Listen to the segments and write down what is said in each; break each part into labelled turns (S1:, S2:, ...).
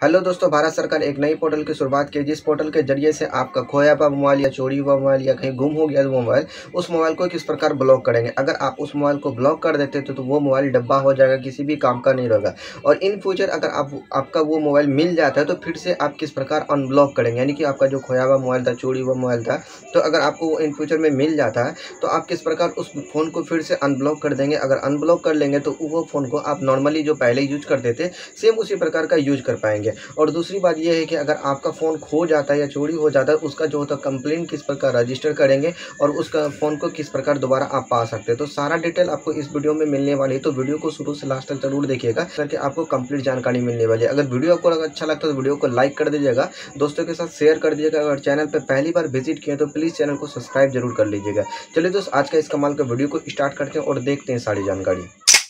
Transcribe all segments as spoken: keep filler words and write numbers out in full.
S1: Hello दोस्तों, भारत सरकार एक नई पोर्टल की शुरुआत की, जिस पोर्टल के जरिए से आपका खोया हुआ मोबाइल या चोरी हुआ मोबाइल या कहीं गुम हो गया मोबाइल, उस मोबाइल को किस प्रकार ब्लॉक करेंगे। अगर आप उस मोबाइल को ब्लॉक कर देते तो, तो वो मोबाइल डब्बा हो जाएगा, किसी भी काम का नहीं रहेगा। और इन फ्यूचर अगर आप आपका वो मोबाइल मिल जाता है तो फिर से आप किस प्रकार अनब्लॉक करेंगे, यानी कि आपका जो खोया हुआ मोबाइल था, चोरी हुआ मोबाइल था, तो अगर आपको इन फ्यूचर में मिल जाता है तो आप किस प्रकार उस फ़ोन को फिर से अनब्लॉक कर देंगे। अगर अनब्लॉक कर लेंगे तो वो फ़ोन को आप नॉर्मली जो पहले यूज करते थे सेम उसी प्रकार का यूज कर पाएंगे। और दूसरी बात ये है कि अगर आपका फ़ोन खो जाता है या चोरी हो जाता है, उसका जो होता है कंप्लेंट किस प्रकार रजिस्टर करेंगे और उसका फ़ोन को किस प्रकार दोबारा आप पा सकते हैं। तो सारा डिटेल आपको इस वीडियो में मिलने वाली है, तो वीडियो को शुरू से लास्ट तक जरूर देखिएगा करके आपको कंप्लीट जानकारी मिलने वाली है। अगर वीडियो आपको अच्छा लगता है तो वीडियो को लाइक कर दीजिएगा, दोस्तों के साथ शेयर कर दीजिएगा। अगर चैनल पर पहली बार विजिट किए तो प्लीज़ चैनल को सब्सक्राइब जरूर कर लीजिएगा। चलिए दोस्त, आज का इस कमाल का वीडियो को स्टार्ट करते हैं और देखते हैं सारी जानकारी।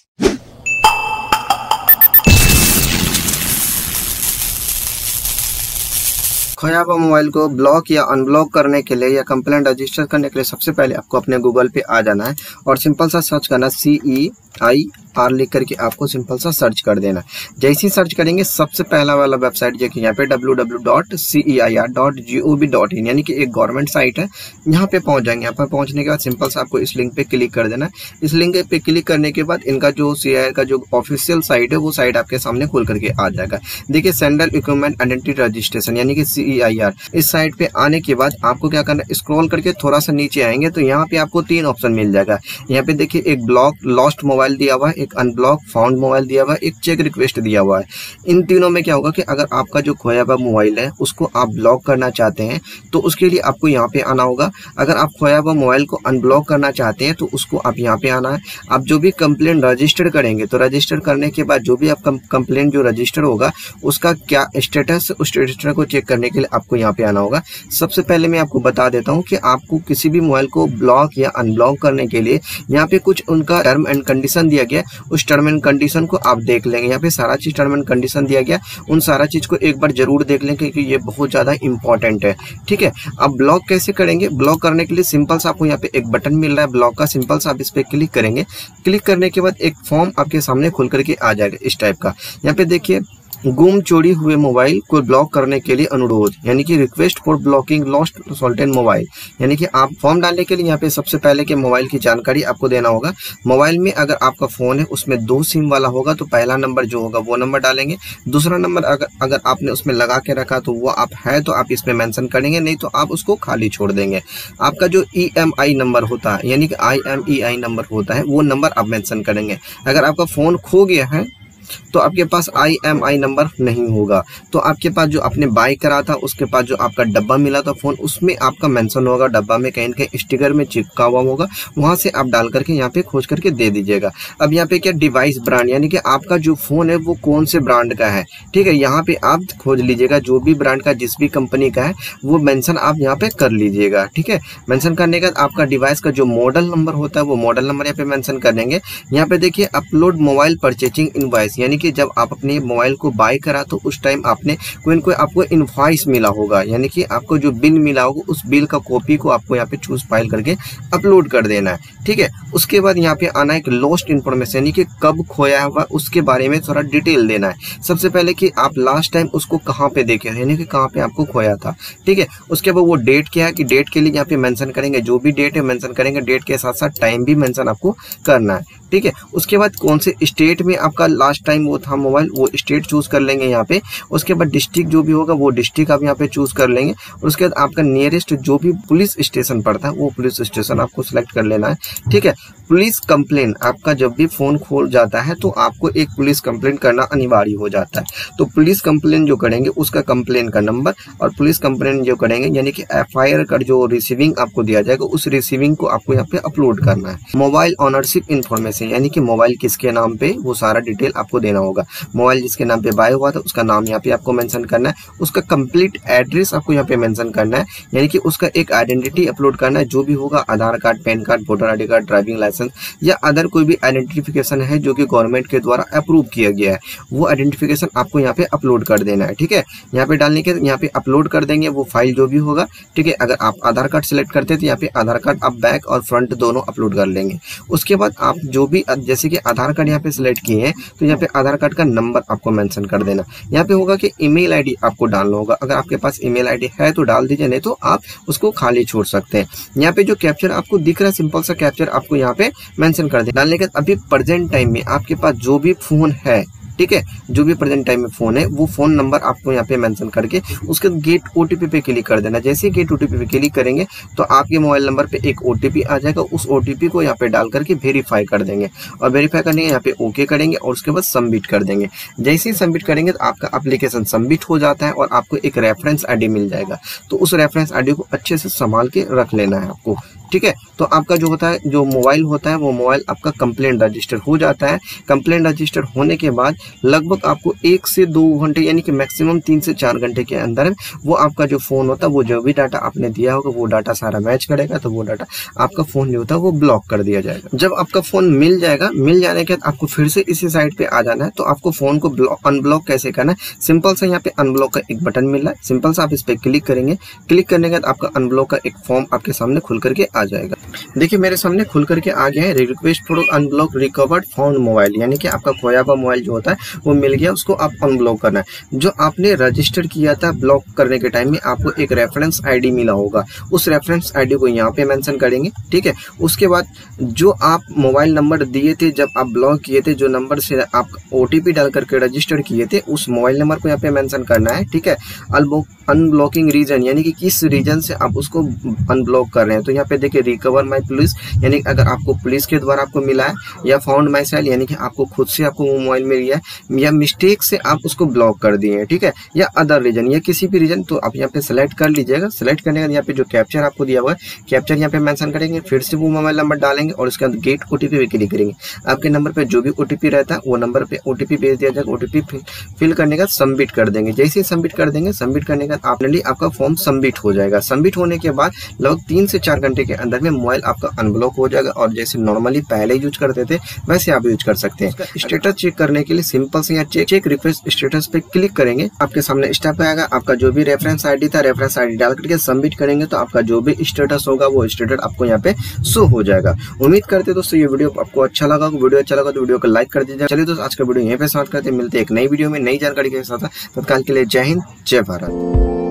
S1: खोया हुआ मोबाइल को ब्लॉक या अनब्लॉक करने के लिए या कंप्लेंट रजिस्टर करने के लिए सबसे पहले आपको अपने गूगल पे आ जाना है और सिंपल सा सर्च करना सी ई आई आर लिख करके आपको सिंपल सा सर्च कर देना। जैसे ही सर्च करेंगे सबसे पहला वाला वेबसाइट जो कि यहाँ पे W W W dot C E I R dot G O V dot in यानी कि एक गवर्नमेंट साइट है, यहाँ पे पहुँच जाएंगे। यहाँ पर पहुँचने के बाद सिंपल सा आपको इस लिंक पे क्लिक कर देना है। इस लिंक पे क्लिक करने के बाद इनका जो सी आई आर का जो ऑफिशियल साइट है वो साइट आपके सामने खुल करके आ जाएगा। देखिए, सेंट्रल इक्विपमेंट आइडेंटिटी रजिस्ट्रेशन यानी कि सी ई आई आर, इस साइट पे आने के बाद आपको क्या करना है, स्क्रॉल करके थोड़ा सा नीचे आएंगे तो यहाँ पे आपको तीन ऑप्शन मिल जाएगा। यहाँ पे देखिए, एक ब्लॉक लॉस्ट मोबाइल दिया हुआ है, एक अनब्लॉक फाउंड मोबाइल दिया हुआ है, एक चेक रिक्वेस्ट दिया हुआ है। इन तीनों में क्या होगा कि अगर आपका जो खोया हुआ मोबाइल है उसको आप ब्लॉक करना चाहते हैं तो उसके लिए आपको यहाँ पे आना होगा। अगर आप खोया हुआ मोबाइल को अनब्लॉक करना चाहते हैं तो उसको आप यहाँ पे आना है। आप जो भी कंप्लेंट रजिस्टर करेंगे तो रजिस्टर करने के बाद जो भी आपका कंप्लेंट जो रजिस्टर होगा उसका क्या स्टेटस, उस स्टेटस को चेक करने के लिए आपको यहाँ पे आना होगा। सबसे पहले मैं आपको बता देता हूँ कि आपको किसी भी मोबाइल को ब्लॉक या अनब्लॉक करने के लिए यहाँ पे कुछ उनका टर्म एंड कंडीशन दिया गया, उस टर्म एंड कंडीशन को आप देख लेंगे। यहाँ पे सारा चीज टर्म एंड कंडीशन दिया गया, उन सारा चीज को एक बार जरूर देख लें क्योंकि ये बहुत ज्यादा इंपॉर्टेंट है। ठीक है, अब ब्लॉक कैसे करेंगे। ब्लॉक करने के लिए सिंपल सा आपको यहाँ पे एक बटन मिल रहा है ब्लॉक का, सिंपल सा आप इस पे क्लिक करेंगे। क्लिक करने के बाद एक फॉर्म आपके सामने खुल करके आ जाएगा इस टाइप का। यहाँ पे देखिए, गुम चोरी हुए मोबाइल को ब्लॉक करने के लिए अनुरोध, यानी कि request for blocking lost stolen mobile, यानी कि आप फॉर्म डालने के लिए यहाँ पे सबसे पहले के मोबाइल की जानकारी आपको देना होगा। मोबाइल में अगर आपका फोन है उसमें दो सिम वाला होगा तो पहला नंबर जो होगा वो नंबर डालेंगे। दूसरा नंबर अगर अगर आपने उसमें लगा के रखा तो वो आप है तो आप इसमें मेंशन करेंगे, नहीं तो आप उसको खाली छोड़ देंगे। आपका जो ई एम आई नंबर होता है यानी कि I M E I number होता है वो नंबर आप मेंशन करेंगे। अगर आपका फोन खो गया है तो आपके पास आई एम आई नंबर नहीं होगा, तो आपके पास जो आपने बाय करा था उसके पास जो आपका डब्बा मिला था फोन, उसमें आपका मेंशन होगा, डब्बा में कहीं कहीं स्टिकर में चिपका हुआ होगा, वहां से आप डाल करके यहाँ पे खोज करके दे दीजिएगा। अब यहाँ पे क्या डिवाइस ब्रांड, यानी कि आपका जो फोन है वो कौन से ब्रांड का है। ठीक है, यहाँ पे आप खोज लीजिएगा, जो भी ब्रांड का जिस भी कंपनी का है वो मेंशन आप यहाँ पे कर लीजिएगा। ठीक है, मेंशन करने के बाद आपका डिवाइस का जो मॉडल नंबर होता है वो मॉडल नंबर यहाँ पे मेंशन कर देंगे। यहाँ पे देखिए, अपलोड मोबाइल परचेजिंग इनवॉइस, यानी कि जब आप अपने मोबाइल को बाय करा तो उस टाइम आपने कोई न कोई आपको इनवॉइस मिला होगा, यानी कि आपको जो बिल मिला होगा उस बिल का कॉपी को आपको यहाँ पे चूज फाइल करके अपलोड कर देना है। ठीक है, उसके बाद यहाँ पे आना है कि लॉस्ट इन्फॉर्मेशन, यानी कि कब खोया हुआ उसके बारे में थोड़ा डिटेल देना है। सबसे पहले कि आप लास्ट टाइम उसको कहाँ पे देखे, यानी कि कहाँ पे आपको खोया था। ठीक है, उसके बाद वो डेट क्या है कि डेट के लिए यहाँ पे मेंशन करेंगे, जो भी डेट है मेंशन करेंगे, डेट के साथ साथ टाइम भी मेंशन आपको करना है। ठीक है, उसके बाद कौन से स्टेट में आपका लास्ट टाइम वो था मोबाइल, वो स्टेट चूज कर लेंगे यहाँ पे। उसके बाद डिस्ट्रिक्ट जो भी होगा वो डिस्ट्रिक्ट आप यहाँ पे चूज कर लेंगे। और उसके बाद आपका नियरेस्ट जो भी पुलिस स्टेशन पड़ता है वो पुलिस स्टेशन आपको सिलेक्ट कर लेना है। ठीक है, पुलिस कंप्लेन, आपका जब भी फोन खोल जाता है तो आपको एक पुलिस कंप्लेन करना अनिवार्य हो जाता है। तो पुलिस कंप्लेन जो करेंगे उसका कंप्लेन का नंबर और पुलिस कंप्लेन जो करेंगे यानी कि एफ आई आर का जो रिसीविंग आपको दिया जाएगा उस रिसीविंग को आपको यहाँ पे अपलोड करना है। मोबाइल ऑनरशिप इन्फॉर्मेशन, यानी कि मोबाइल किसके नाम पे वो सारा डिटेल आपको देना होगा। मोबाइल जिसके नाम पे बाय हुआ था उसका नाम यहाँ पे आपको मेंशन करना है। उसका कंप्लीट एड्रेस आपको यहाँ पे मेंशन करना है, यानी कि उसका एक आइडेंटिटी अपलोड करना है, जो भी होगा Aadhaar card, PAN card, voter I D card, driving licence या अदर कोई भी आइडेंटिफिकेशन है जो कि गवर्नमेंट के द्वारा अप्रूव किया गया है, वो आइडेंटिफिकेशन आपको यहाँ पे अपलोड कर देना है। ठीक है, यहाँ पे डालने के यहाँ पे अपलोड कर देंगे वो फाइल जो भी होगा। ठीक है, अगर आप आधार कार्ड सिलेक्ट करते हैं तो यहाँ पे आधार कार्ड आप बैक और फ्रंट दोनों अपलोड कर लेंगे। उसके बाद आप जो भी जैसे कि आधार कार्ड यहाँ पे सिलेक्ट किए हैं तो यहाँ पे आधार कार्ड का नंबर आपको मेंशन कर देना। यहाँ पे होगा कि ईमेल आईडी आपको डालना होगा, अगर आपके पास ईमेल आईडी है तो डाल दीजिए, नहीं तो आप उसको खाली छोड़ सकते हैं। यहाँ पे जो कैप्चर आपको दिख रहा है, सिंपल सा कैप्चर आपको यहाँ पे मेंशन कर देना। डालने के बाद अभी प्रेजेंट टाइम में आपके पास जो भी फोन है, ठीक है, जो भी प्रेजेंट टाइम में फोन है वो फोन नंबर आपको यहाँ पे मेंशन करके उसके गेट ओटीपी पे क्लिक कर देना। जैसे ही गेट ओटीपी पे क्लिक करेंगे तो आपके मोबाइल नंबर पे एक ओटीपी आ जाएगा, उस ओटीपी को यहाँ पे डाल करके वेरीफाई कर देंगे और वेरीफाई करने के यहाँ पे ओके करेंगे और उसके बाद सबमिट कर देंगे। जैसे ही सबमिट करेंगे तो आपका एप्लीकेशन सबमिट हो जाता है और आपको एक रेफरेंस आईडी मिल जाएगा। तो उस रेफरेंस आईडी को अच्छे से संभाल के रख लेना है आपको, ठीक है। तो आपका जो होता है, जो मोबाइल होता है वो मोबाइल आपका कंप्लेंट रजिस्टर हो जाता है। कंप्लेंट रजिस्टर होने के बाद लगभग आपको एक से दो घंटे यानी कि मैक्सिमम तीन से चार घंटे के अंदर वो आपका जो फोन होता है, वो जो भी डाटा आपने दिया होगा वो डाटा सारा मैच करेगा, तो वो डाटा आपका फोन जो होता है वो ब्लॉक कर दिया जाएगा। जब आपका फोन मिल जाएगा, मिल जाने के बाद आपको फिर से इसी साइट पे आ जाना है। तो आपको फोन को अनब्लॉक कैसे करना है, सिंपल सा यहाँ पे अनब्लॉक का एक बटन मिल रहा है, सिंपल सा आप इस पे क्लिक करेंगे। क्लिक करने के बाद आपका अनब्लॉक का एक फॉर्म आपके सामने खुल करके आ जाएगा। देखिए मेरे सामने खुल करके आ गया है, request for unblock recovered found mobile, यानी कि आपका खोया हुआ मोबाइल जो होता है वो मिल गया, उसको आप अनब्लॉक करना है। जो आपने रजिस्टर किया था ब्लॉक करने के टाइम में आपको एक रेफरेंस आईडी मिला होगा, उस रेफरेंस आईडी को यहाँ पे मेंशन करेंगे, ठीक है। उसके बाद जो आप मोबाइल नंबर दिए थे जब आप ब्लॉक किए थे, जो नंबर से आप ओटीपी डाल करके रजिस्टर किए थे, उस मोबाइल नंबर को यहाँ पे मेंशन करना है, ठीक है। अनब्लॉकिंग रीजन यानी कि किस रीजन से आप उसको अनब्लॉक कर रहे हैं। तो यहाँ पे देखिए रिकवर माई पुलिस, यानी कि अगर आपको पुलिस के द्वारा आपको मिला है, या फाउंड माई सेल यानी कि आपको खुद से आपको वो मोबाइल मिल गया है, या मिस्टेक से आप उसको ब्लॉक कर दिए हैं, ठीक है, या अदर रीजन, या किसी भी रीजन। तो आप यहाँ पे सेलेक्ट कर लीजिएगा। सेलेक्ट करने के बाद यहाँ पे जो कैप्चर आपको दिया हुआ है, कैप्चर यहाँ पे मेंशन करेंगे, फिर से वो मोबाइल नंबर डालेंगे और उसके अंदर गेट ओटीपी पे क्लिक करेंगे। आपके नंबर पे जो भी ओटीपी रहता है वो नंबर पे ओटीपी भेज दिया जाएगा। ओटीपी फिल करने का सबमिट कर देंगे। जैसे ही सबमिट कर देंगे, सबमिट करने का आपने आपका फॉर्म सबमिट हो जाएगा। सबमिट होने के बाद लगभग तीन से चार घंटे के अंदर में मोबाइल आपका अनब्लॉक हो जाएगा और जैसे नॉर्मली पहले यूज करते थे वैसे आप यूज कर सकते हैं। स्टेटस चेक करने के लिए सिंपल से यहाँ चेक चेक रिक्वेस्ट स्टेटस पे क्लिक करेंगे। आपके सामने स्टेप आएगा, आपका जो भी रेफरेंस आईडी था रेफरेंस आईडी डाल करके सबमिट करेंगे तो आपका जो भी स्टेटस होगा वो स्टेटस आपको यहाँ पे शो हो जाएगा। उम्मीद करते हैं दोस्तों ये वीडियो आपको अच्छा लगा। वीडियो अच्छा लगा तो वीडियो को लाइक कर दीजिए। चलिए दोस्तों आज का वीडियो यहीं पे समाप्त करते हैं, मिलते हैं एक नई वीडियो में नई जानकारी के साथ। तत्काल के लिए जय हिंद, जय भारत।